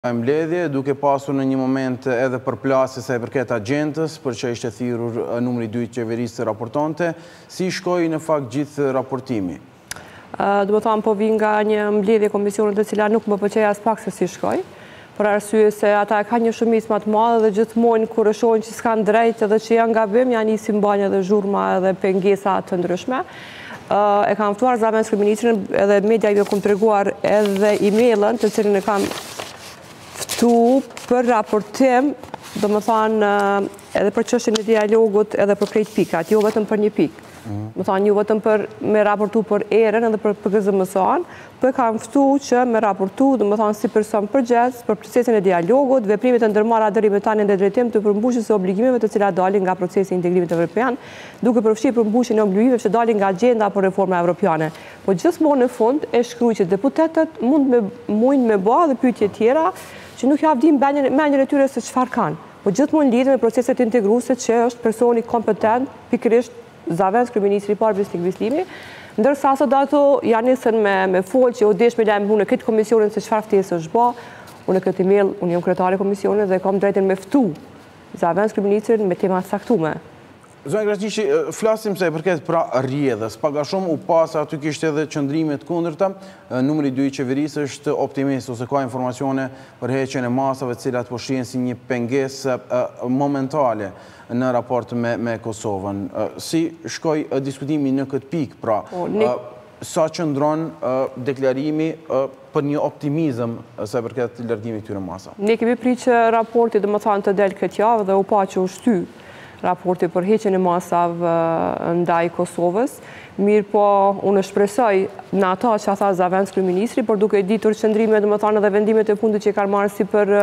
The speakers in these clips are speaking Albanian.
Mbledhje, duke pasur në një moment edhe përplasje sa i përket agjendës, për që ishte thirrur numri 2 i qeverisë të raportonte, si shkoi në fakt gjithë raportimi? Do të thonë, po vi nga një mbledhje komisionit e cila nuk më pëlqej as pak se si shkoi, për arsye se ata kanë një shumicë më të madhe dhe gjithmonë kur e shohin që s'kan drejt edhe që janë gabim, janë nisin mbajnë edhe zhurma edhe pengesa të ndryshme. E kam ftuar Zaventskën ministrin edhe media i kam treguar edhe emailën të cilin e kam për raportim, do më thanë edhe për çështjen e dialogut edhe për krejt pikat, jo vetëm për një pikë. Më thanë, jo vetëm për me raportu për erën edhe për PGZMS-an, për kam ftu që me raportu, do më thanë, si person përgjithës për procesin e dialogut, veprimet e ndërmarra deri me tani në drejtim të përmbushjes së obligimeve të cilat dalin nga procesi i integrimit evropian, duke përfshirë përmbushjen e obligimeve që dalin nga agjenda për reforma evropiane. Po gjithmonë në fund e shkruaj që deputetët mund me bë edhe pyetje tjera që nuk javdim mendjen e tyre se çfarë kanë. Po gjithmonë lidhen me proceset integruese që është personi kompetent, pikërisht Zaventskë, kryeministri i parë Besnik Bislimi, ndërsa sot ato janë nisën me folë që u desh me lajm në këtë komisionin se çfarë ftesë është bë. Unë këtë email, unë jam kryetare e komisionit dhe kam drejtën me ftu Zaventskë kryeministrin me tema të caktuara. Zonja Krasniqi, flasim se përket pra rrjedhës. Paga shumë u pas aty kishte edhe qëndrime të kundërta. Numri 2 i qeverisë është optimist ose ka informacione për heqjen e masave të cilat po shihen si një pengesë momentale në raport me Kosovën. Si shkoi diskutimi në këtë pikë, pra? Sa qëndron deklarimi për një optimizëm sa përket largimit këtyre masave? Ne kemi prit që raporti domethënë të del këtë javë dhe u pa që u shty raporti për heqjen e masave ndaj Kosovës. Mirë po, unë shpresoj në ata që tha Zaventskë kryeministri, por duke ditur qëndrimet, domethënë edhe vendimet e fundit që kanë marrë si për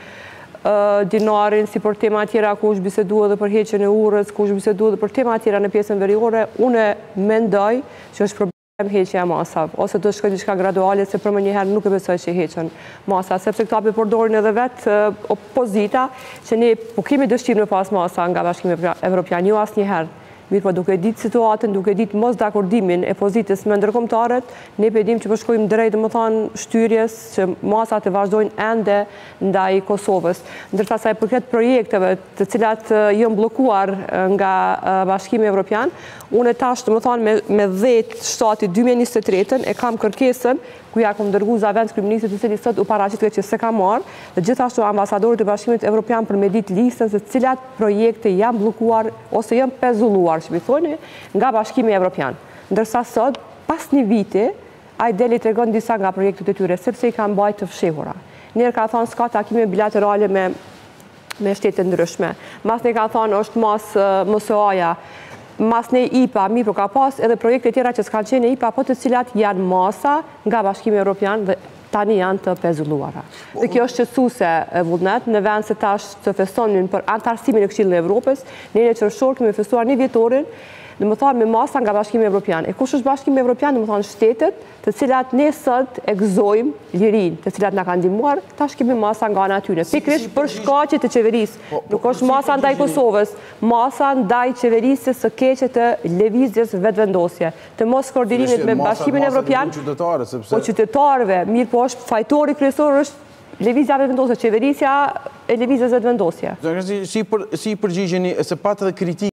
dinarin, si për tema tjera ku është biseduar edhe për heqjen e urrës, ku është biseduar edhe për tema tjera në pjesën veriore, unë mendoj që është problem heqja e masave, ose do të shkojë diçka graduale, se për më njëherë nuk e besoj që heqen masa, sepse këta përdorin edhe vetë opozita, që ne po kemi dëshirë me pas masa nga Bashkimi Evropian, jo asnjëherë. Mirë po duke ditë situatën, duke ditë mos dakordimin e pozitës me ndërkombëtarët, ne pedim që po shkojmë drejt, domethënë, shtyrjes që masat të vazhdojnë ende ndaj Kosovës. Ndërsa sa i përket projekteve të cilat janë bllokuar nga Bashkimi Evropian, unë tash domethënë me 10 shtati 2023 e kam kërkesën ku ja kam dërguar Zaventskë kryeministrit, i cili sot u paraqitet që s'e ka marrë, dhe gjithashtu ambasadorët e Bashkimit Evropian për me ditë listën se cilat projekte janë bllokuar ose janë pezulluar, që mi thoni, nga Bashkimi Evropian. Ndërsa sot, pas një viti, ai deli tregon disa nga projektet e tyre, sepse i kanë bajtë të fshehura. Njerë ka thonë s'ka takime bilaterale me shtete ndryshme. Mas ne ka thonë është MSOA-ja, mas ne IPA, mirë po ka pas edhe projekte tjera që s'kanë qenë IPA, po të cilat janë masa nga Bashkimi Evropian dhe tani janë të pezulluara. Dhe kjo është qetësuese e vullnet, në vend se tash të festonin për antarësimin e Këshillit të Evropës, ne në qershor kemi festuar një vjetorin, domethënë me masa nga Bashkimi Evropian. E kush është Bashkimi Evropian? Domethënë shtetet të cilat ne sot e gëzojmë lirinë, të cilat na kanë ndihmuar, tash kemi masa nga ana tyre. Pikërisht për shkaqe të qeverisë. Nuk është masa ndaj Kosovës, masa ndaj qeverisë së keqe të lëvizjes vetvendosje, të mos koordinimit me Bashkimin Evropian. Po qytetarëve, mirë po është fajtori kryesor është lëvizja vetvendosje, qeverisja e lëvizjes vetvendosje. Si përgjigjeni se pat edhe kritikë